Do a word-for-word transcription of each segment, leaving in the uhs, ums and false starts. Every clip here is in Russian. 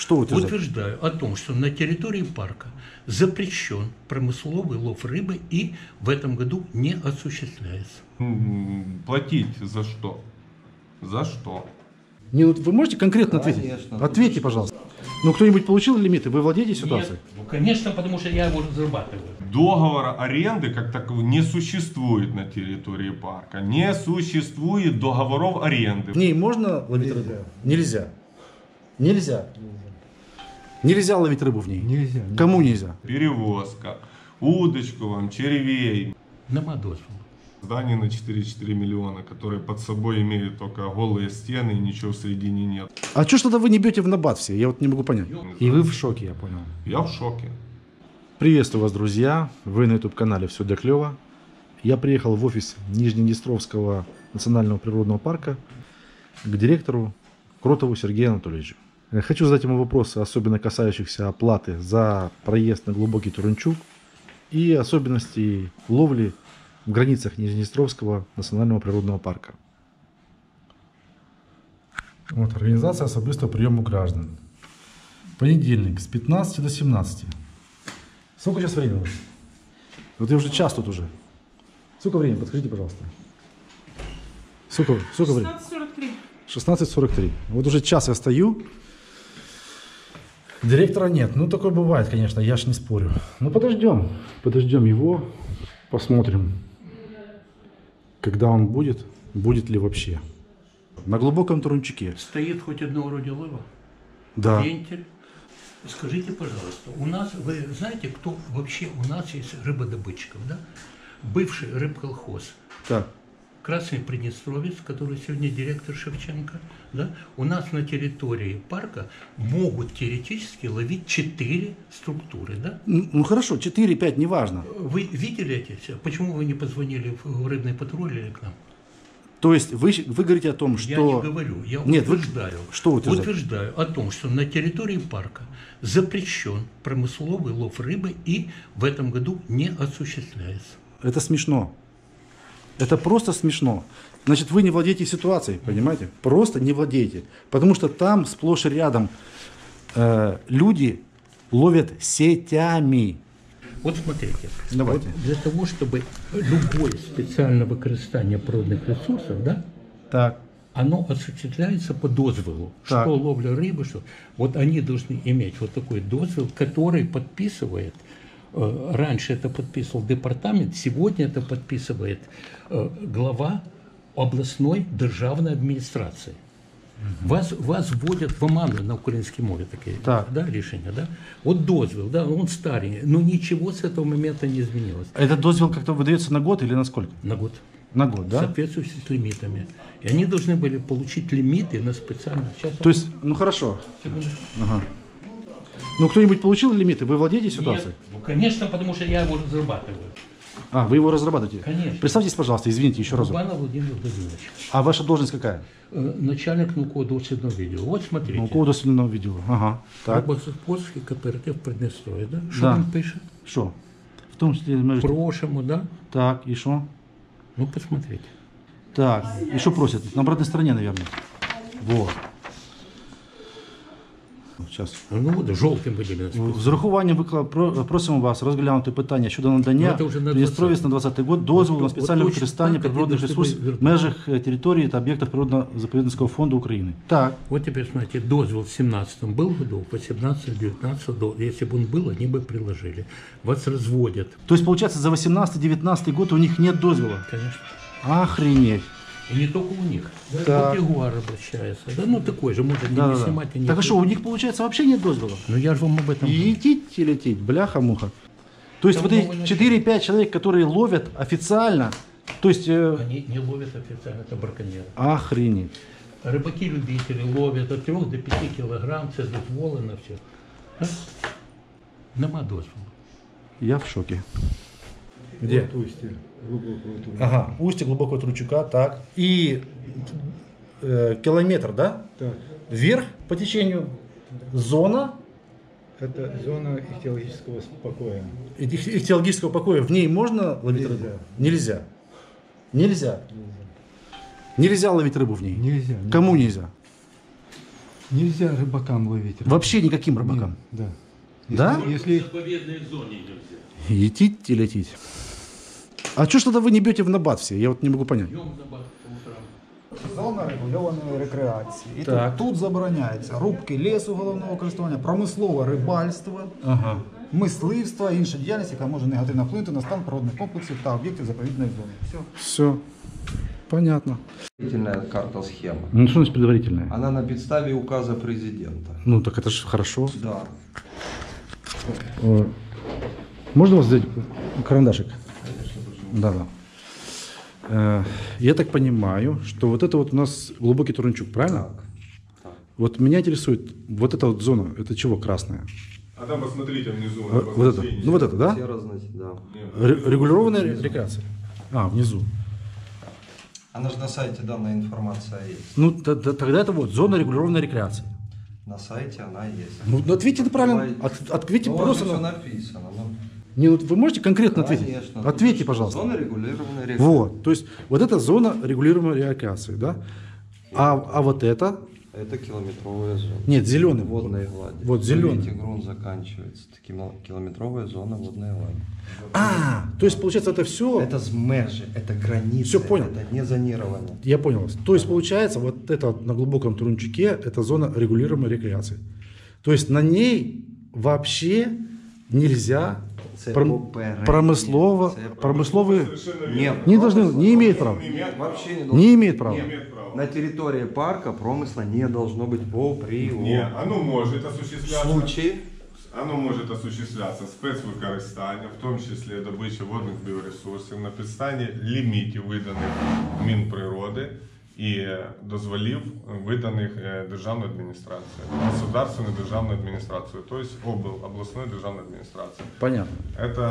Что утверждаете? Утверждаю о том, что на территории парка запрещен промысловый лов рыбы и в этом году не осуществляется. Платить за что? За что? Не, вот вы можете конкретно ответить? Конечно. Ответьте, пожалуйста. Ну, кто-нибудь получил лимиты? Вы владеете ситуацией? Нет, ну, конечно, потому что я его разрабатываю. Договора аренды как такового не существует на территории парка. Не существует договоров аренды. В ней можно ловить рыбу? Нельзя. Нельзя. Нельзя ловить рыбу в ней? Нельзя. Кому нельзя? Перевозка, удочку вам, червей. Нема дозволу. Здание на четыре целых четыре миллиона, которое под собой имеет только голые стены и ничего в середине нет. А что ж тогда вы не бьете в набат все? Я вот не могу понять. И вы в шоке, я понял. Я в шоке. Приветствую вас, друзья. Вы на YouTube-канале «Все для клёва». Я приехал в офис Нижнеднестровского национального природного парка к директору Кротову Сергею Анатольевичу. Хочу задать ему вопросы, особенно касающихся оплаты за проезд на глубокий Турунчук и особенностей ловли в границах Нижнеднестровского национального природного парка. Вот, организация особистого приема граждан. Понедельник с пятнадцати до семнадцати. Сколько сейчас времени? Вот я уже час тут уже. Сколько времени? Подскажите, пожалуйста. Сколько, сколько времени? шестнадцать сорок три. шестнадцать сорок три. Вот уже час я стою. Директора нет. Ну, такое бывает, конечно, я ж не спорю. Ну, подождем. Подождем его. Посмотрим, когда он будет, будет ли вообще. На глубоком Турунчуке. Стоит хоть одно вроде лова? Да. Вентиль. Скажите, пожалуйста, у нас, вы знаете, кто вообще у нас есть рыбодобытчиков, да? Бывший рыбколхоз. Так. Красный Приднестровец, который сегодня директор Шевченко, да? У нас на территории парка могут теоретически ловить четыре структуры, да? Ну, ну хорошо, четыре-пять, неважно. Вы видели эти все? Почему вы не позвонили в рыбный патруль или к нам? То есть вы, вы говорите о том, что... Я не говорю, я Нет, вы- утверждаю, что утверждаете? утверждаю о том, что на территории парка запрещен промысловый лов рыбы и в этом году не осуществляется. Это смешно. Это просто смешно. Значит, вы не владеете ситуацией, понимаете? Просто не владеете. Потому что там сплошь и рядом э, люди ловят сетями. Вот смотрите, Давайте. вот для того, чтобы любое специальное використання природних ресурсов, да, Так. оно осуществляется по дозволу. Так. Что ловля рыбы, что... Вот они должны иметь вот такой дозвол, который подписывает, э, раньше это подписывал департамент, сегодня это подписывает э, глава областной державной администрации. Вас, вас вводят в оману на українській мові таке, Так. да, рішення, да? Вот дозвол, да, он старый, но ничего с этого момента не изменилось. Этот дозвол как-то выдается на год или на сколько? На год. На год, да? Соответствующий с лимитами. И они должны были получить лимиты на специальных. Сейчас. То есть, ну хорошо. Секундочку. Ага. Ну кто-нибудь получил лимиты? Вы владеете ситуацией? Нет. Ну, конечно, потому что я его разрабатываю. А, вы его разрабатываете? Конечно. Представьтесь, пожалуйста, извините, еще разок. Рубанов Владимир Владимирович. А ваша должность какая? Э, Начальник науково-дослідного відділу. Вот смотрите. Науково-дослідного відділу. Ага. Так. Рибогосподарський кооператив Приднестров'я, да? Що Да. він пише? Що? В тому числі между... Прошему, да? Так, и что? Ну, посмотрите. Так, и что просят? На обратной стороне, наверное. Вот. Сейчас. Ну, вот, жовтим виділено. З урахуванням викла- про- просимо вас розглянути питання щодо надання Ну, це вже на Придністров'я на двадцятий год дозволу От- на от спеціальне точно використання так, природних як ресурсів ви в межах е, території та об'єктах природно-заповідницького фонду України. Так. Вот теперь смотрите, дозвол в семнадцатом был году, в восемнадцатом, девятнадцатом, до- если бы он был, они бы приложили. Вас разводят. То есть, получается, за восемнадцатый-девятнадцатый год у них нет дозвола? Конечно. Охренеть. И не только у них. Так. Вот Ягуар обращается. Да, ну такой же, может, не, Да, не да, да. снимать. Они Так а что, у них, получается, вообще нет дозвола? Ну я же вам об этом И говорю. лететь и лететь, бляха-муха. То есть Там вот новый эти начальник. четыре-пять человек, которые ловят официально, то есть... э, Они не ловят официально, это браконьеры. Охренеть. Рыбаки-любители ловят от трёх до пяти килограмм, це дозволено все. А? Нема дозволу. Я в шоке. Где? Вот устье глубокого Турунчука. Ага, устье глубокого Турунчука, так. И э, километр, да? Так, Вверх по течению зона это зона ихтиологического покоя. их- ихтиологического покоя. В ней можно ловить Нельзя. рыбу? Нельзя. Нельзя. Нельзя ловить рыбу в ней. Нельзя. Кому нельзя? Нельзя рыбакам ловить. Вообще никаким рыбакам? Да. Да? Если В заповедной зоне нельзя. Етить и лететь. А что ж тогда вы не бьете в набат все? Я вот не могу понять. Днем на бат по утрам. Зона регульованої рекреації. І Так. тут, тут забороняється рубки лісу головного користування, промислове рибальство, Ага. мисливство, інша діяльність, яка може негативно вплинути на стан природних комплексів та об'єктів заповідної зони. Все. Все. Понятно. Предварительная карта-схема. Ну что значит предварительное? Она на подставе указа президента. Ну так это же хорошо. Да. Э, Можно у вас взять карандашик? Да, да. Э, Я так понимаю, что вот это вот у нас глубокий Турунчук, правильно? Так. Так. Вот меня интересует вот эта вот зона, это чего красная? А там посмотрите внизу. Э, Вот это, ну вот это, да? Все разноси- да. Ре- Регулированная ре- рекреация. А, внизу. Она же на сайте данная информация есть. Ну т- т- тогда это вот зона регулированной рекреации. На сайте она есть. Ну ну, ответьте правильно, Давай. от- ответьте Ну, у вас же просто все на... написано. Ну, Не, ну, вы можете конкретно ответить? конечно. Ответьте, пожалуйста. Зона регулированной рекреации. Вот, то есть вот это зона регулируемой рекреации, да? А, а вот это? Это километровая зона. Нет, зеленый. Водной глади. Вот зеленый. Видите, грунт заканчивается. Это кило- километровая зона водной глади. А, то есть получается это все... Это межи, это границы. Всё понял. Это не зонирование. Я понял вас. То есть получается вот это вот на глубоком Турунчуке, это зона регулируемой рекреации. То есть на ней вообще нельзя Це пром- попереднє. промыслово, Це промысловые... Нет, Не должны, не имеет права. вообще не Не должно. имеет права. Нет. На территории парка промысла не должно быть по приору. Ні, оно може В осуществляться. случае Оно може осуществлятися спецвикористання, в тому числі добича водних біоресурсів на підставі лімітів, виданих Мінприроди і дозволів, виданих е, державною адміністрацією, государственною державною адміністрацією, тобто обл- обласною державною адміністрацією. Понятно. Это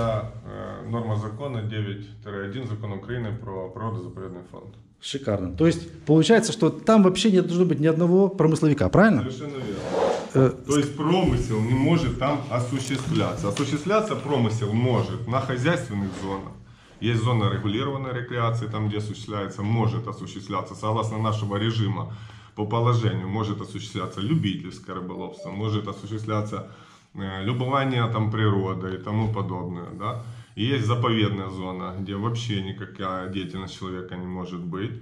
э, норма закона девять один Закона Украины про природозаповедный фонд. Шикарно. То есть получается, что там вообще не должно быть ни одного промысловика, правильно? Совершенно верно. Э, То есть промысел не может там осуществляться. Осуществляться промысел может на хозяйственных зонах. Есть зона регулированной рекреации, там где осуществляется, может осуществляться, согласно нашего режима, по положению, может осуществляться любительское рыболовство, может осуществляться э, любование там природой и тому подобное. Да? И есть заповедная зона, где вообще никакая деятельность человека не может быть.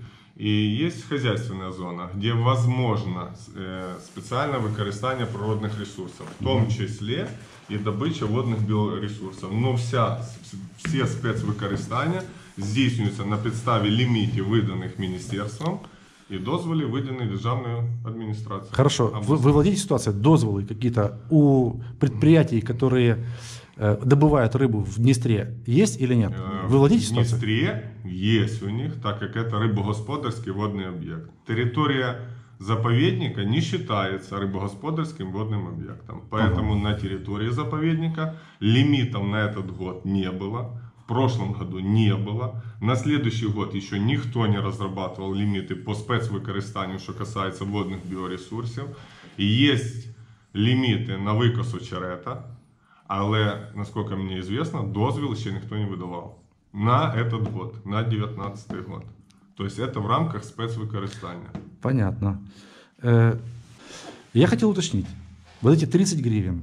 И есть хозяйственная зона, где возможно э, специальное використання природных ресурсов, в том числе и добыча водных биоресурсов. Но вся, все спецвикористання здійснюються на підставі лімітів, виданих міністерством, и дозволів, виданих державною адміністрацією. Хорошо. Вы, вы владеете ситуацией? Дозволы какие-то у предприятий, которые э, добывают рыбу в Днестре, есть или нет? Э, Вы владеете В ситуацией? Днестре есть у них, так как это рыбогосподарский водный объект. Территория заповедника не считается рыбогосподарским водным объектом. Поэтому на территории заповедника лимитов на этот год не было. В прошлом году не было. На следующий год еще никто не разрабатывал лимиты по спецвикористанию, что касается водных биоресурсов. И есть лимиты на викос очерета, але, насколько мне известно, дозвіл ще ніхто не видавав. На этот год, на девятнадцатый год. То есть это в рамках спецвикористання. Понятно. Э, Я хотел уточнить. Вот эти тридцать гривен,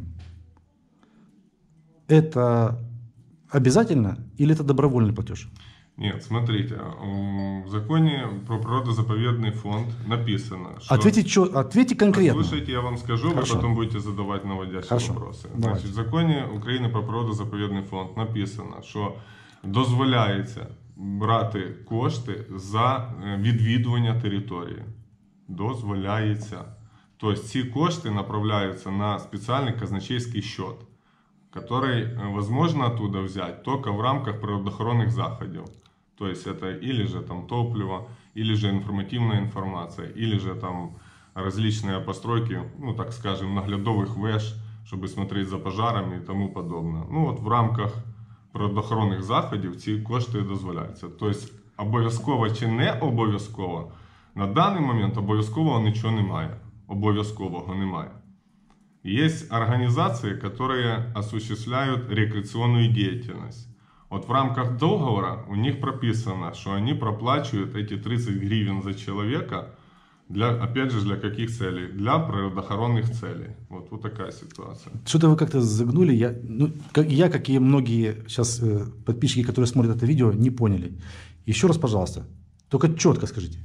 это обязательно или это добровольный платеж? Нет, смотрите, в законе про природозаповедный фонд написано, что... Ответьте, чё, ответьте конкретно. Слушайте, я вам скажу, Хорошо. вы потом будете задавать наводящие Хорошо. вопросы. Давайте. Значит, в законі України про природозаповідний фонд написано, що дозволяється брати кошти за е, відвідування території. Дозволяється. Тобто ці кошти направляються на спеціальний казначейський счет, который э, возможно оттуда взять только в рамках природоохоронных заходов. То есть это или же там топливо, или же информативная информация, или же там различные постройки, ну так скажем, наглядовых веж, чтобы смотреть за пожарами и тому подобное. Ну от в рамках природоохоронних заходів ці кошти дозволяються. Тобто обов'язково чи не обов'язково, на даний момент обов'язкового нічого немає. Обов'язкового немає. Есть организации, которые осуществляют рекреационную деятельность. Вот в рамках договора у них прописано, что они проплачивают эти тридцать гривен за человека Для, опять же, для каких целей? Для природоохранных целей. Вот, вот такая ситуация. Что-то вы как-то загнули. Я, ну, как, я, как и многие сейчас э, подписчики, которые смотрят это видео, не поняли. Еще раз, пожалуйста, только четко скажите.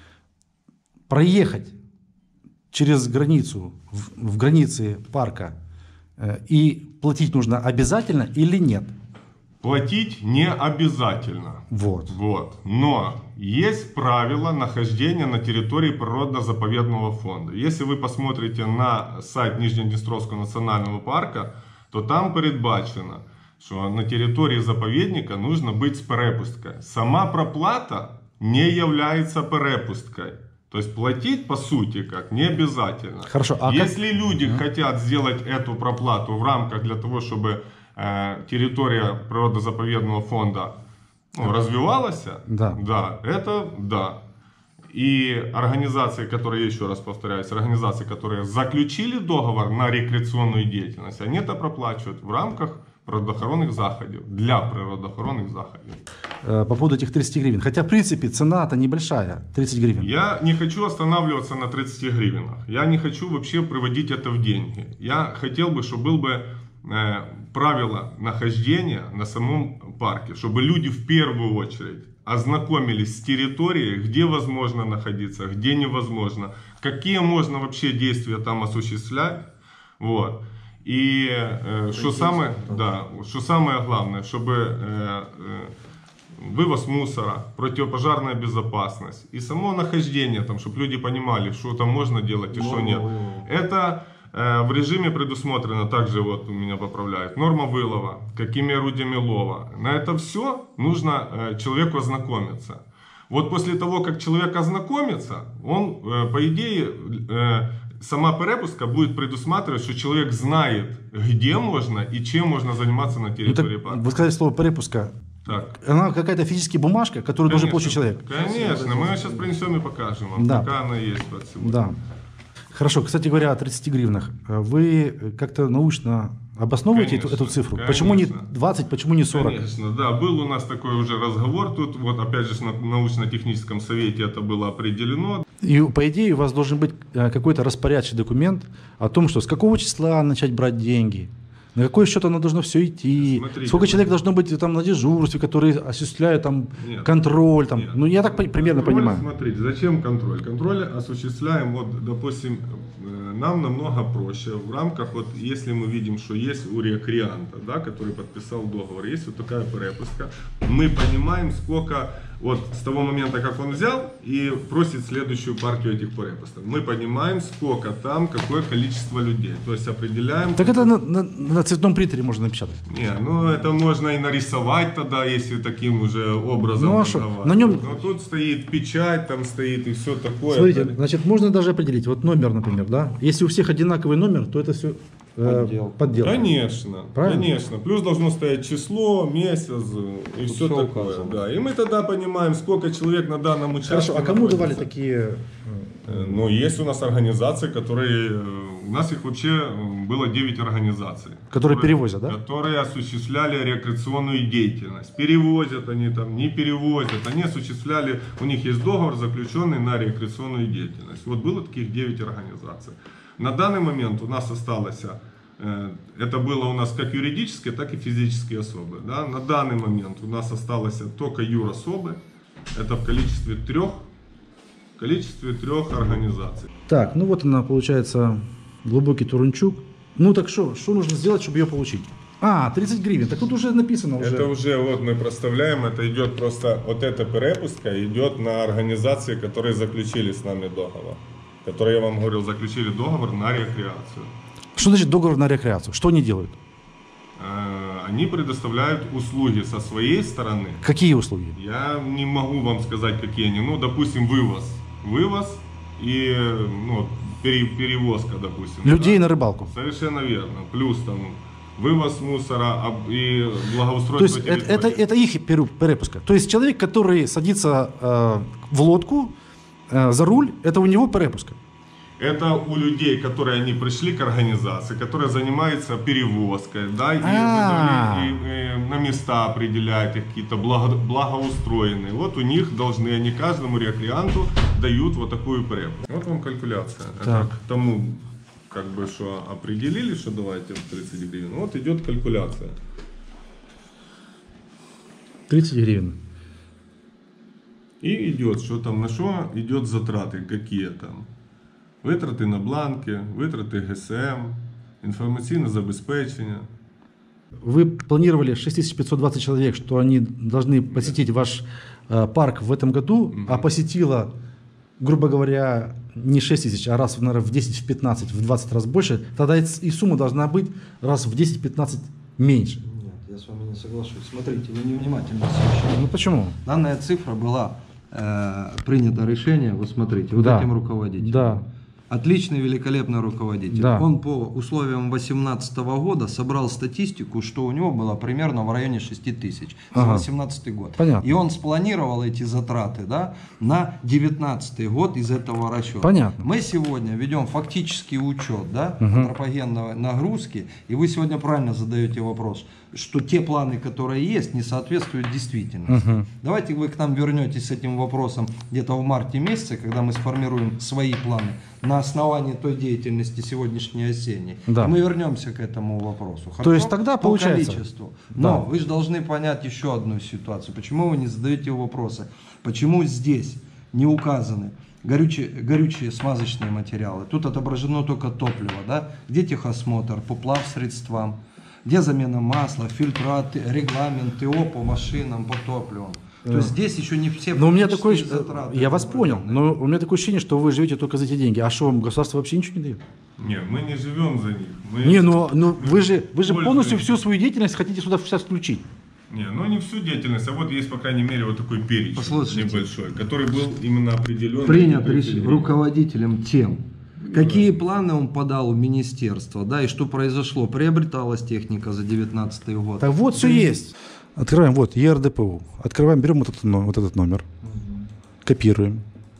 Проехать через границу, в, в границе парка, э, и платить нужно обязательно или нет? Платить не обязательно. Вот. Вот. Но есть правила нахождения на территории природно-заповедного фонда. Если вы посмотрите на сайт Нижнеднестровского национального парка, то там передбачено, что на территории заповедника нужно быть с перепусткой. Сама проплата не является перепусткой. То есть платить, по сути, как не обязательно. Хорошо, а Если как... люди mm-hmm. хотят сделать эту проплату в рамках для того, чтобы э, территория природозаповедного фонда ну, развивалась, да. да, это да. И организации, которые, еще раз повторяюсь, организации, которые заключили договор на рекреационную деятельность, они это проплачивают в рамках природоохранных заходов, для природоохранных заходов. По поводу этих тридцати гривен. Хотя, в принципе, цена-то небольшая, тридцать гривен. Я не хочу останавливаться на тридцати гривенах. Я не хочу вообще приводить это в деньги. Я хотел бы, чтобы было бы э, правило нахождения на самом парке, чтобы люди в первую очередь ознакомились с территорией, где возможно находиться, где невозможно, какие можно вообще действия там осуществлять. Вот. И э, что, самое, да, что самое главное, чтобы э, э, вывоз мусора, противопожарная безопасность и само нахождение, там, чтобы люди понимали, что там можно делать и что нет. Это э, в режиме предусмотрено, также вот у меня поправляют, норма вылова, какими орудиями лова. На это все нужно э, человеку ознакомиться. Вот после того, как человек ознакомится, он, э, по идее, э, сама перепуска будет предусматривать, что человек знает, где можно и чем можно заниматься на территории ну, парка. Вы сказали слово перепуска. Так. Она какая-то физическая бумажка, которую Конечно, должен получить человек. Конечно, мы ее сейчас принесем и покажем вам, да. какая она есть вот сегодня. Да. Хорошо, кстати говоря, о тридцати гривнах. Вы как-то научно обосновываете эту, эту цифру? Конечно. Почему не двадцать, почему не сорок? Конечно, да. Был у нас такой уже разговор тут, вот опять же на научно-техническом совете это было определено. И по идее у вас должен быть какой-то распорядочный документ о том, что с какого числа начать брать деньги, на какой счет оно должно все идти, Смотрите, сколько человек должно быть там на дежурстве, которые осуществляют там нет, контроль, там. Нет. Ну я так примерно контроль, понимаю. Смотрите, зачем контроль? Контроль осуществляем, вот, допустим, нам намного проще в рамках, вот, если мы видим, что есть у рекреанта, да, который подписал договор, есть вот такая перепуска, мы понимаем, сколько, вот с того момента, как он взял и просит следующую партию этих перепусток, мы понимаем, сколько там, какое количество людей, то есть определяем. Так это на, на, на цветном принтере можно напечатать. Не, ну это можно и нарисовать тогда, если таким уже образом. Ну, а шо? На нем... Но тут стоит печать, там стоит и все такое. Смотрите, это... значит, можно даже определить, вот номер, например, да, если у всех одинаковый номер, то это все э, Подделка. подделка. Конечно, Правильно? конечно. Плюс должно стоять число, месяц и все всё такое. указано. Да. И мы тогда понимаем, сколько человек на данном участке. Хорошо, а кому находится. давали такие... Э, Ну, есть у нас организации, которые... э, У нас их вообще э, было девять организаций. Которые перевозят, да? Которые осуществляли рекреационную деятельность. Перевозят они там, не перевозят. Они осуществляли... У них есть договор, заключенный на рекреационную деятельность. Вот было таких девять организаций. На данный момент у нас осталось... э, Это было у нас как юридические, так и физические особы. Да? На данный момент у нас осталось только юрособы. Это в количестве трех. В количестве трех организаций. Так, ну вот она, получается, глубокий Турунчук. Ну так что, что нужно сделать, чтобы ее получить? А, тридцать гривен, так тут уже написано. Уже. Это уже вот мы проставляем, это идет просто, вот эта перепуска идет на организации, которые заключили с нами договор. Которые, я вам говорил, заключили договор на рекреацию. Что значит договор на рекреацию? Что они делают? Э, Они предоставляют услуги со своей стороны. Какие услуги? Я не могу вам сказать, какие они. Ну, допустим, вывоз. Вывоз и ну, пере- перевозка, допустим. Людей да? на рыбалку. Совершенно верно. Плюс там вывоз мусора об- и То благоустройство есть это, это, территории. это их перу- перепуска. То есть человек, который садится э, в лодку, э, за руль, это у него перепуска. Это у людей, которые они пришли к организации, которые занимаются перевозкой, да, и, А. и, и на места определяют их, какие-то благо, благоустроенные. Вот у них должны, они каждому рекреанту дают вот такую премию. Вот вам калькуляция. Это Так. к тому, как бы, что определили, что давайте тридцать гривен. Вот идет калькуляция. тридцать гривен. И идет, что там на что идет затраты, какие там. Витрати на бланки, витрати ГСМ, інформаційне забезпечення. Вы планировали шесть тысяч пятьсот двадцать человек, что они должны посетить ваш э, парк в этом году, Мгм. а посетило, грубо говоря, не шесть тысяч, а раз, наверное, в десять, в пятнадцать, в двадцать раз больше, тогда и и сумма должна быть раз в десять-пятнадцать меньше. Нет, я с вами не соглашусь. Смотрите, вы невнимательно слушаете. Ну почему? Данная цифра была э, принято решение, вот смотрите, вот Да. этим руководителем. Да. Отличный, великолепный руководитель. Да. Он по условиям две тысячи восемнадцатого года собрал статистику, что у него было примерно в районе шести тысяч за Ага. две тысячи восемнадцатый год. Понятно. И он спланировал эти затраты, да, на две тысячи девятнадцатый год из этого расчета. Понятно. Мы сегодня ведем фактический учет, да, Мгм. антропогенной нагрузки, и вы сегодня правильно задаете вопрос, что те планы, которые есть, не соответствуют действительности. Мгм. Давайте вы к нам вернетесь с этим вопросом где-то в марте месяце, когда мы сформируем свои планы на основании той деятельности сегодняшней осенней. Да. Мы вернемся к этому вопросу. То есть тогда по получается- количеству. Да. Но вы же должны понять еще одну ситуацию. Почему вы не задаете вопросы? Почему здесь не указаны горючие, горючие смазочные материалы? Тут отображено только топливо, да? Где техосмотр, по плавсредствам? Где замена масла, фильтраты, регламент ТО по машинам, по топливу? То есть здесь еще не все Но у меня такое, фактические затраты я вас понял, отображены. но у меня такое ощущение, что вы живете только за эти деньги. А что, вам государство вообще ничего не дает? Нет, мы не живем за них. Мы- Не, ну, ну вы же, вы же Пользуемся. полностью всю свою деятельность хотите сюда сейчас включить. Не, ну не всю деятельность, а вот есть, по крайней мере, вот такой перечень Послушайте. небольшой, который был именно определен. Принят решение руководителем тем, какие планы он подал в министерство, да, и что произошло, приобреталась техника за девятнадцатый год. Так вот, все есть. Открываем, вот, Е Р Д П У. Открываем, берем вот этот, но- вот этот номер, копируем,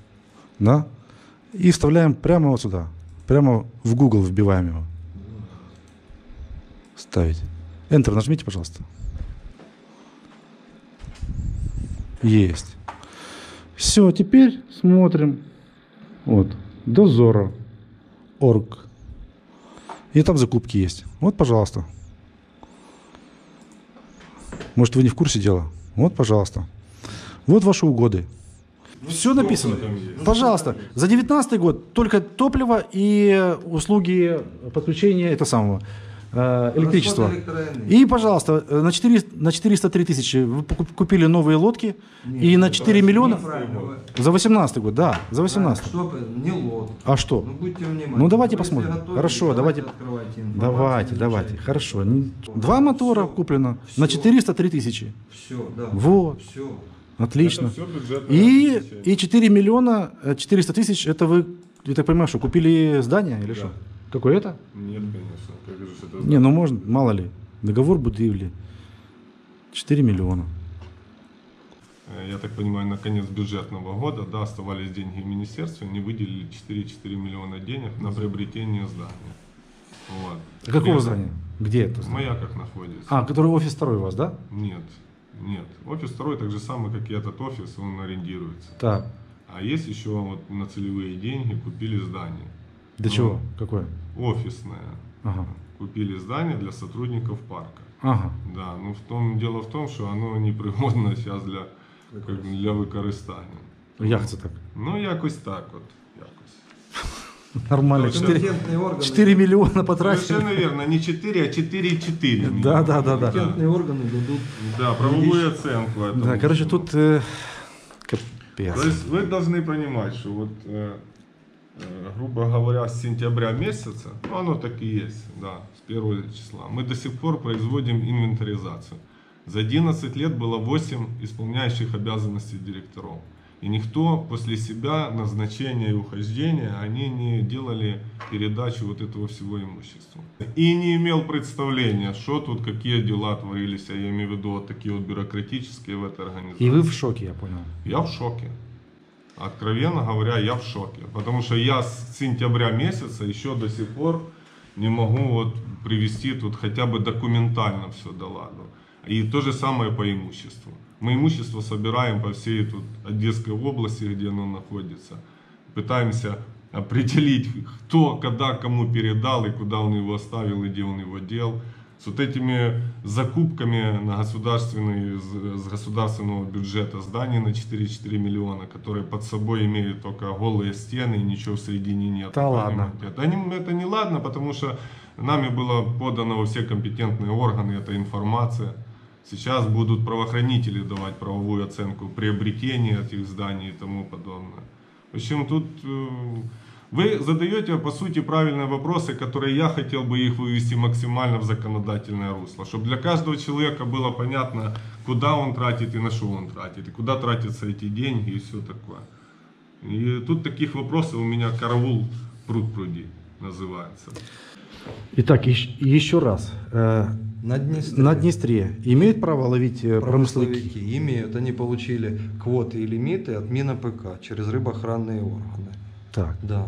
да, и вставляем прямо вот сюда, прямо в Google вбиваем его. Ставить. Enter нажмите, пожалуйста. Есть. Все, теперь смотрим. Вот, Дозора. Орг. И там закупки есть. Вот, пожалуйста. Может, вы не в курсе дела? Вот, пожалуйста. Вот ваши угоды. Все сколько написано. там есть? Пожалуйста. За девятнадцатый год только топливо и услуги подключения это самого э, электричества. Расход электроэнергии. И, пожалуйста, э, на четыреста, на четыреста три тысячи вы покуп- купили новые лодки и на четыре миллиона Неправильно вы- за восемнадцатый год, да, за восемнадцатый. Чтоб не лодка. А что? Ну будьте внимательны. Ну, давайте Вы если посмотрим. готовы, Хорошо, давайте. открывайте информацию, Давайте, давайте, изучайте. хорошо. Н- Два мотора куплено на четыреста три тысячи. Все, да. Вот. Все. Отлично. Это всё бюджетное И, обеспечение. и четыре миллиона э, четыреста тысяч, это вы, я так понимаю, что купили здание или что? Какое это? Нет, конечно. Как же это Не, ну можно, мало ли. Договор будивли. четыре миллиона. Э, Я так понимаю, на конец бюджетного года, да, оставались деньги в министерстве, они выделили четыре целых четыре десятых миллиона денег на приобретение здания. Вот. А какого При- здания? Где это? В Маяках находится. А, который офис второй у вас, да? Нет, нет. Офис второй так же самый, как и этот офис, он арендируется. Так. А есть еще вот на целевые деньги купили здание. Для Ну, чего? Какое? Офисное. Ага. Купили здание для сотрудников парка. Ага. Да, ну в том, дело в том, что оно непригодне зараз для, як, для використання. Як це так? Ну, якось так от. Якось. Нормально. Точно. четыре Компетентные органы. четыре миллиона потратили. Совершенно верно, не четыре, а четыре целых четыре десятых Да, миллиона. да, да, да. Компетентные органы дадут. Да, правовую оценку этому. Да, короче, всему. тут э, капец. То есть вы должны понимать, что вот, э, э, грубо говоря, с сентября месяца, ну оно так и есть, да, с первого числа, мы до сих пор производим инвентаризацию. За одиннадцать лет было восемь исполняющих обязанности директоров. И никто после себя, назначения и ухождения, они не делали передачу вот этого всего имущества. И не имел представления, что тут, какие дела творились, а я имею в виду вот такие вот бюрократические в этой организации. И вы в шоке, я понял. Я в шоке. Откровенно говоря, я в шоке. Потому что я с сентября месяца еще до сих пор не могу вот привести тут хотя бы документально все до ладу. И то же самое по имуществу. Мы имущество собираем по всей тут Одесской области, где оно находится. Пытаемся определить, кто, когда, кому передал, и куда он его оставил, и где он его дел. С вот этими закупками на государственный, с государственного бюджета зданий на четыре целых четыре десятых миллиона, которые под собой имеют только голые стены и ничего в середине нет. Да ладно. Это не, это не ладно, потому что нами было подано во все компетентные органы эта информация. Сейчас будут правоохранители давать правовую оценку приобретения этих зданий и тому подобное. В общем, тут э, вы задаете, по сути, правильные вопросы, которые я хотел бы их вывести максимально в законодательное русло. Чтобы для каждого человека было понятно, куда он тратит и на что он тратит, и куда тратятся эти деньги и все такое. И тут таких вопросов у меня караул пруд-пруди называется. Итак, еще раз. Э, На Днестре. На Днестре имеют право ловить э, промысловики? Промысловики имеют. Они получили квоты и лимиты от Минапк через рыбоохранные органы. Так. Да.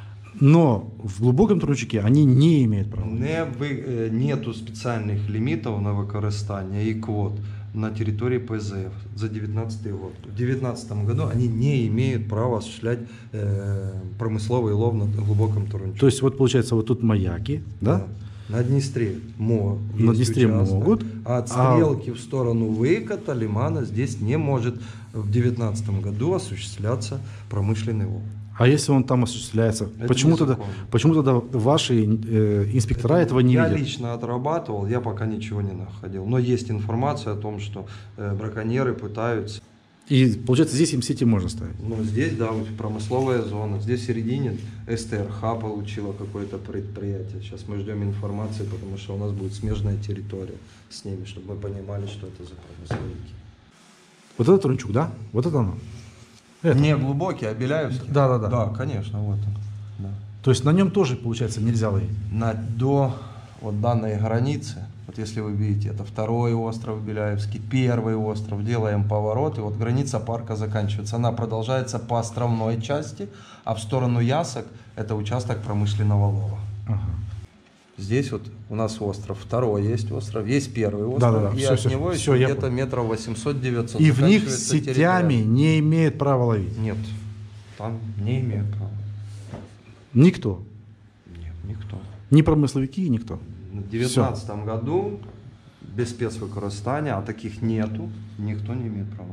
Но в глубоком Трунчуке они не имеют права. Не ви, е, нету спеціальних лімітів на використання і квот на территории ПЗФ за девятнадцатый год. В две тысячи девятнадцатом году они не имеют права осуществлять э, промысловый лов на глубоком Трунчуке. То есть вот получается вот тут маяки, да? Да. На Днестре мо, На Днестре участок, могут. А от стрелки а... в сторону выката лимана здесь не может в две тысячи девятнадцатом году осуществляться промышленный лов. А если он там осуществляется, почему тогда, почему тогда ваши э, инспектора это, этого не я видят? Я лично отрабатывал, я пока ничего не находил. Но есть информация о том, что э, браконьеры пытаются. И получается здесь им сети можно ставить? Ну здесь, да, вот промысловая зона. Здесь в середине СТРХ получила какое-то предприятие. Сейчас мы ждем информации, потому что у нас будет смежная территория с ними, чтобы мы понимали, что это за промысловики. Вот это Трунчук, да? Вот это оно? Это. Не глубокий, а Беляевский? Да, да, да. Да, конечно, вот он. Да. То есть на нем тоже, получается, нельзя ловить? На, до вот данной границы, вот если вы видите, это второй остров Беляевский, первый остров, делаем поворот, и вот граница парка заканчивается. Она продолжается по островной части, а в сторону Ясок это участок промышленного лова. Ага. Здесь вот у нас остров, второй есть остров, есть первый остров, да, да, да. и все, от все, него все, где-то метров восемьсот-девятьсот. И в них сетями не имеет права ловить? Нет, там не имеют права. Никто? Нет, никто. Ни промысловики, никто? В две тысячи девятнадцатом году без спецвикористания, а таких нету, никто не имеет права.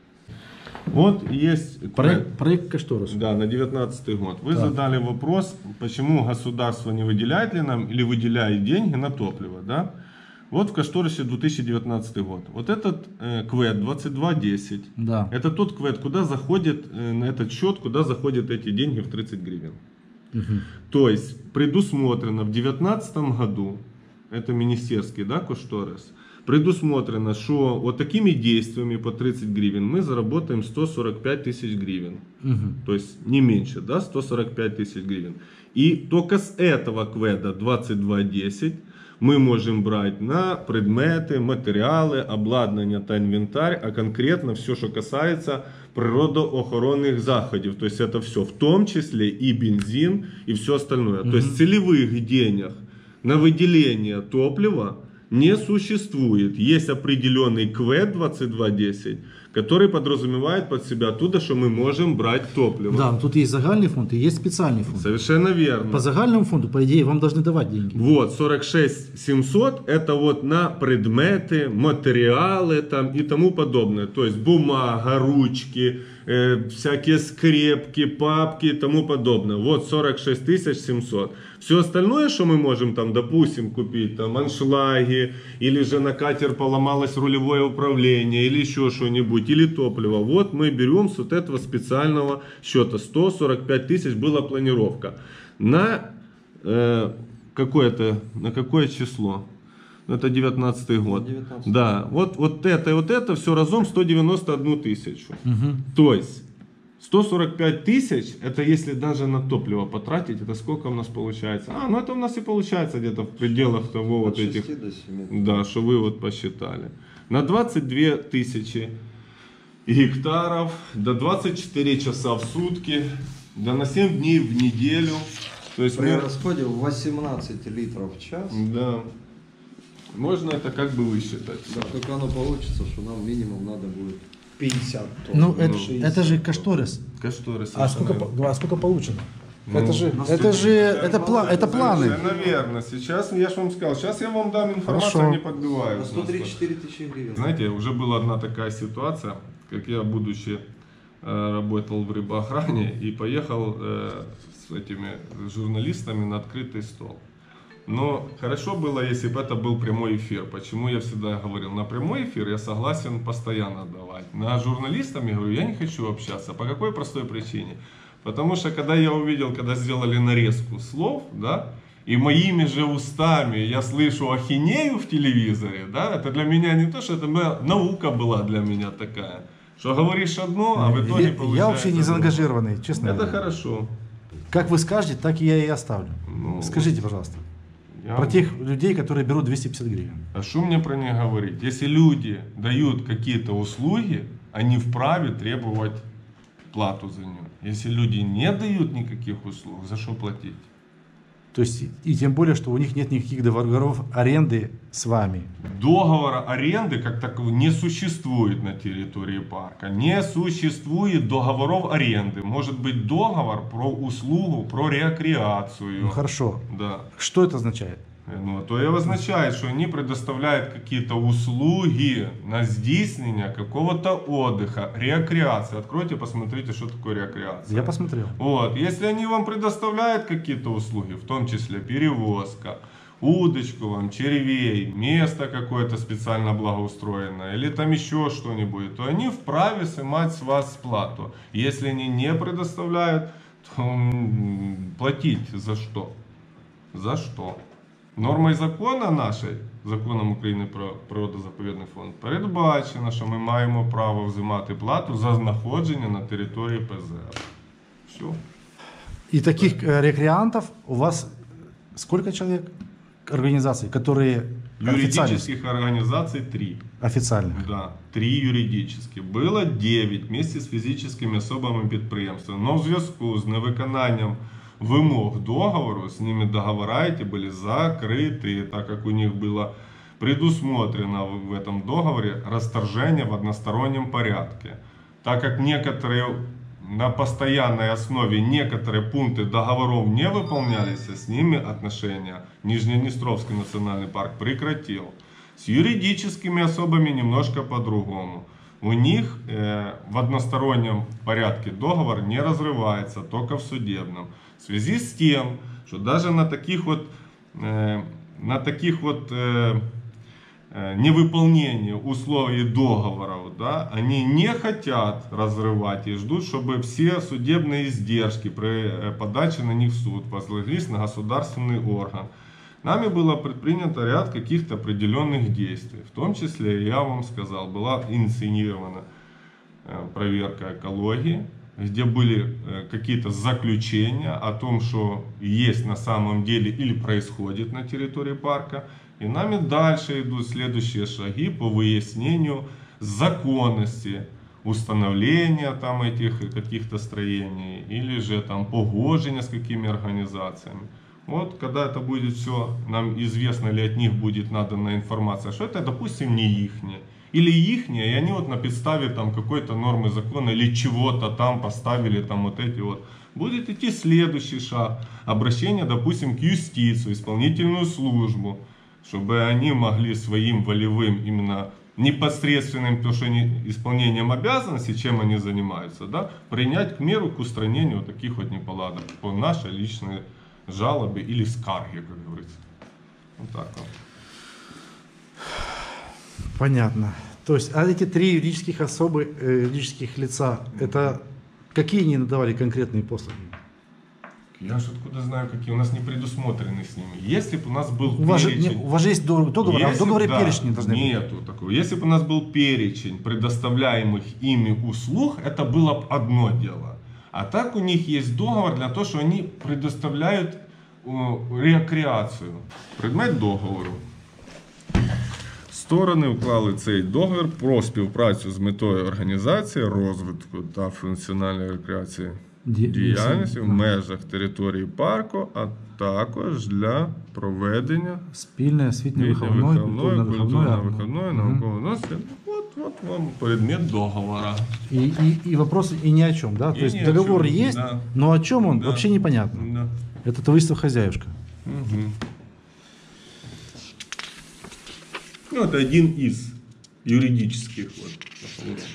Вот есть проект, проект кошторис. Да, на девятнадцатый год. Вы так. задали вопрос, почему государство не выделяет ли нам или выделяет деньги на топливо, да? Вот в кошторисе две тысячи девятнадцатый год. Вот этот э, квет двадцать два десять. Да. Это тот квет, куда заходит э, на этот счет, куда заходят эти деньги в тридцать гривен. Угу. То есть предусмотрено в две тысячи девятнадцатом году, это министерский, да, кошторис, предусмотрено, что вот такими действиями по тридцать гривен мы заработаем сто сорок пять тысяч гривен. Угу. То есть не меньше, да, сто сорок пять тысяч гривен. И только с этого кведа двадцать два десять мы можем брать на предметы, материалы, обладнання та инвентарь, а конкретно все, что касается природоохоронных заходов. То есть это все, в том числе и бензин, и все остальное. Угу. То есть целевых денег на выделение топлива не существует. Есть определенный квет двадцать два десять, который подразумевает под себя оттуда, что мы можем брать топливо. Да, тут есть загальный фонд и есть специальный фонд. Совершенно верно. По загальному фонду, по идее, вам должны давать деньги. Вот, сорок шесть семьсот это вот на предметы, материалы там и тому подобное. То есть бумага, ручки, э, всякие скрепки, папки и тому подобное. Вот сорок шесть тысяч семьсот. Все остальное, что мы можем там, допустим, купить, там аншлаги, или же на катер поломалось рулевое управление, или еще что-нибудь, или топливо. Вот мы берем с вот этого специального счета. сто сорок пять тысяч была планировка. На э, какое-то, на какое число? Это девятнадцатый год. девятнадцатый. Да, вот, вот это и вот это все разом сто девяносто одну тысячу. Угу. То есть сто сорок пять тысяч, это если даже на топливо потратить, это сколько у нас получается? А, ну это у нас и получается где-то в пределах того вот этих, да, что вы вот посчитали. На двадцать две тысячи гектаров, до двадцать четыре часа в сутки, да на семь дней в неделю. То есть При мы... расходе восемнадцать литров в час. Да. Можно это как бы высчитать. Да, только оно получится, что нам минимум надо будет пятьдесят тонн. Ну, это, шестьдесят это же тонн. кошторис. Кошторис. А сколько, по- а сколько получено? Ну, это же, на это же, это, пла- это планы. Совершенно верно. Сейчас я же вам сказал, сейчас я вам дам информацию, Хорошо. не подбиваю. На сто тридцать четыре тысячи гривен. Знаете, уже была одна такая ситуация, как я, будучи э, работал в рыбоохране и поехал э, с этими журналистами на открытый стол. Но хорошо было, если бы это был прямой эфир. Почему я всегда говорил, на прямой эфир я согласен постоянно давать. На журналистам я говорю, я не хочу общаться. По какой простой причине? Потому что когда я увидел, когда сделали нарезку слов, да, и моими же устами я слышу ахинею в телевизоре, да, это для меня не то, что это моя наука была для меня такая. Что говоришь одно, а в итоге я, получается... я вообще не другое. заангажированный, честно Это говоря. хорошо. Как вы скажете, так и я и оставлю. Ну, Скажите, пожалуйста, Я- про тех людей, которые берут двести пятьдесят гривен. А что мне про них говорить? Если люди дают какие-то услуги, они вправе требовать плату за них. Если люди не дают никаких услуг, за что платить? То есть, и тем более, что у них нет никаких договоров аренды с вами. Договора аренды как такового не существует на территории парка. Не существует договоров аренды. Может быть договор про услугу, про рекреацию. Ну хорошо. Да. Что это означает? Ну, то и означает, что они предоставляют какие-то услуги на здійснення какого-то отдыха, рекреации. Откройте, посмотрите, что такое рекреация. Я посмотрел. Вот, если они вам предоставляют какие-то услуги, в том числе перевозка, удочку вам, червей, место какое-то специально благоустроенное, или там еще что-нибудь, то они вправе снимать с вас плату. Если они не предоставляют, то м, платить за что? За что? Нормою закона нашої, законом України про природозаповідний фонд, передбачено, що ми маємо право взимати плату за знаходження на території Пе Зе Еф. Все. И таких э, рекреантов у вас сколько человек? Организаций, которые официально? Юридических организаций три. Официально. Да, три юридически. Было дев'ять вместе з фізичними особами підприємства. Но в зв'язку з невиконанням вымог договору, с ними договора эти были закрыты, так как у них было предусмотрено в этом договоре расторжение в одностороннем порядке. Так как некоторые на постоянной основе некоторые пункты договоров не выполнялись, с ними отношения Нижнеднестровский национальный парк прекратил. С юридическими особами немножко по-другому. У них э, в одностороннем порядке договор не разрывается, только в судебном. В связи с тем, что даже на таких вот, э, на таких вот э, э, невыполнении условий договоров, да, они не хотят разрывать и ждут, чтобы все судебные издержки при э, подаче на них в суд возлагались на государственный орган. Нами было предпринято ряд каких-то определенных действий. В том числе, я вам сказал, была инициирована э, проверка экологии, где были какие-то заключения о том, что есть на самом деле или происходит на территории парка. И нами дальше идут следующие шаги по выяснению законности установления там этих каких-то строений или же там погоджения с какими организациями. Вот когда это будет все, нам известно ли от них будет надана информация, что это, допустим, не ихнее. Или ихнее, и они вот на подставе там какой-то нормы закона или чего-то там поставили там вот эти вот. Будет идти следующий шаг. Обращение, допустим, к юстицию, исполнительную службу, чтобы они могли своим волевым именно непосредственным то, что они, исполнением обязанностей, чем они занимаются, да, принять меру к устранению вот таких вот неполадок по нашей личной жалобе или скарге, как говорится. Вот так вот. Понятно. То есть, а эти три юридических особы, э, юридических лица, это какие они надавали конкретные послуги? Я же откуда знаю, какие у нас не предусмотрены с ними. Если бы у нас был У вас, же, перечень... не, у вас же есть до- договор, а в Если договоре б, да, перечни должны быть. Нету такого. Если бы у нас был перечень предоставляемых ими услуг, это было бы одно дело. А так у них есть договор для того, что они предоставляют э, рекреацию. Предмет договору. Сторони уклали цей договір про співпрацю з метою організації, розвитку та функціональної рекреації Ді- діяльності в Ага. межах території парку, а також для проведення Спільне освітньо-виховної, виховної, культурно-виховної. культурно-виховної, Мгм. наукової. От, от вам предмет договора. И, и, и вопрос и ни о чем, да? И То есть ни о договор чем, есть, да. но о чем он Да. вообще непонятно. Да. Это товариство «Хозяюшка». Мгм. Ну, это один из юридических вот договоров.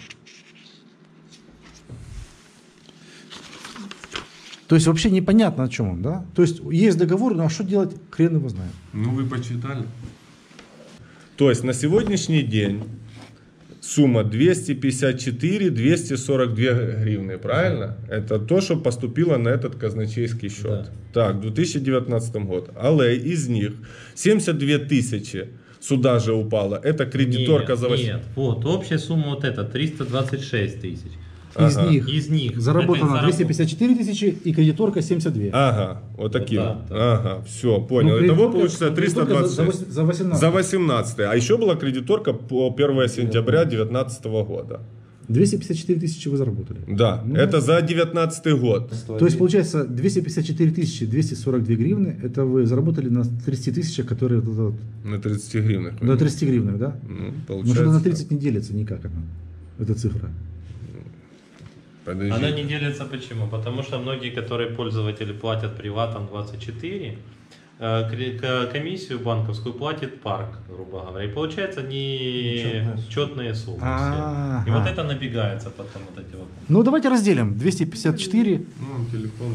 То есть вообще непонятно, о чем он, да? То есть есть договор, ну а что делать, хрен его знает. Ну, вы почитали. То есть на сегодняшний день сумма двести пятьдесят четыре двести сорок две гривны, правильно? Это то, что поступило на этот казначейский счет. Да. Так, в две тысячи девятнадцатом году. Але из них семьдесят две тысячи сюда же упало. Это кредиторка нет, за восемь. Нет, вот, общая сумма вот эта, триста двадцать шесть тысяч. Из Ага. них Из них. заработано это двести пятьдесят четыре тысячи и кредиторка семьдесят два. Ага, вот такие. Вот Вот так, ага, все, понял. Ну, Итого кредиторка- получится триста кредиторка двадцать за- за шесть. вось- за восемнадцать. За восемнадцатый. А еще была кредиторка по первое сентября две тысячи девятнадцатого года. двести пятьдесят четыре тысячи вы заработали. Да, Ну, это за девятнадцатый год. То есть получается двести пятьдесят четыре тысячи двести сорок две гривны, это вы заработали на тридцати тысячах, которые вот это вот, На тридцати гривнах. на тридцати гривнах, да? Ну, Ну получается. что-то на так. тридцать не делится никак она, эта цифра. Подожди. Она не делится почему? Потому что многие, которые пользователи платят приватом двадцать четыре, э, кре- к- комиссию банковскую платит парк, грубо говоря. И получается не четные суммы. А-а-а. все. И вот это набегается потом вот эти вот. Ну давайте разделим. двести пятьдесят четыре, Ну, телефон.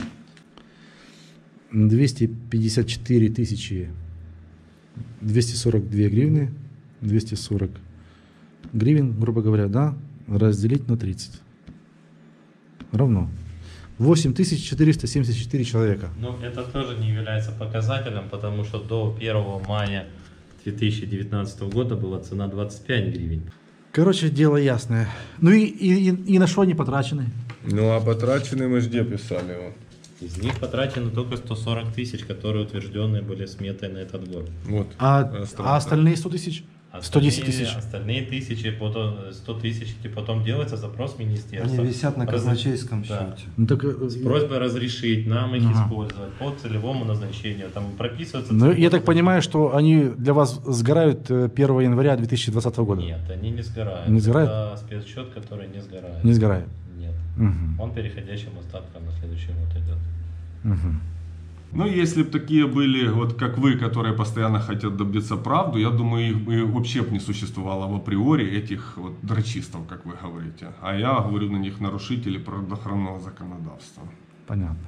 двести пятьдесят четыре тысячи двести сорок две гривны, двести сорок гривен, грубо говоря, да, разделить на тридцать. Равно восемь тысяч четыреста семьдесят четыре человека. Ну, это тоже не является показателем, потому что до первого мая две тысячи девятнадцатого года была цена двадцать пять гривен. Короче, дело ясное. Ну и, и, и, и на что они потрачены? Ну, а потраченные мы же где писали его? Из них потрачено только сто сорок тысяч, которые утвержденные были сметой на этот год. Вот. А, Остальное. а остальные сто тысяч? сто десять Остальные- тысяч. Остальные тысячи, потом, сто тысяч, и потом делается запрос в министерство. Они висят на Раз- казначейском Да. счете. Ну, так, э, С просьбой разрешить нам их Ага. использовать по целевому назначению. Там прописывается... ну, целевое я так назначение. понимаю, что они для вас сгорают э, первого января две тысячи двадцатого года? Нет, они не сгорают. Не сгорают? Это спецсчет, который не сгорает. Не сгорают? Нет. Мгм. Он переходящим остатком на следующий год идет. Мгм. Ну, если бы такие были, вот как вы, которые постоянно хотят добиться правду, я думаю, их бы вообще б не существовало в априори этих вот дрочистов, как вы говорите. А я говорю на них нарушители природоохранного законодавства. Понятно.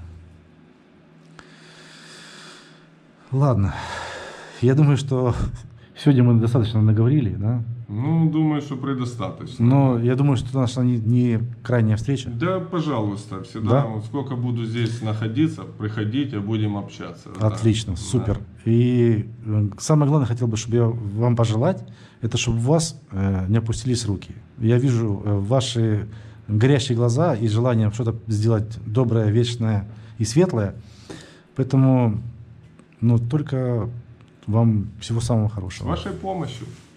Ладно. Я думаю, что сегодня мы достаточно наговорили, да? Ну, думаю, что предостаточно. Но я думаю, что это наша не, не крайняя встреча. Да, пожалуйста, всегда. Да? Вот сколько буду здесь находиться, приходите, будем общаться. Да. Отлично, Да. супер. И э, самое главное, хотел бы, чтобы я вам пожелать, это чтобы у вас э, не опустились руки. Я вижу э, ваши горящие глаза и желание что-то сделать доброе, вечное и светлое. Поэтому, ну, только вам всего самого С хорошего. вашей помощью.